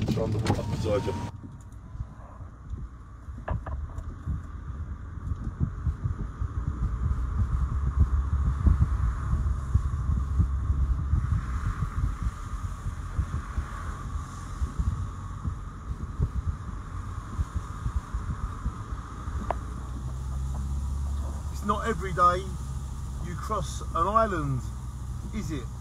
pressure on the up beside you. It's not every day you cross an island, is it?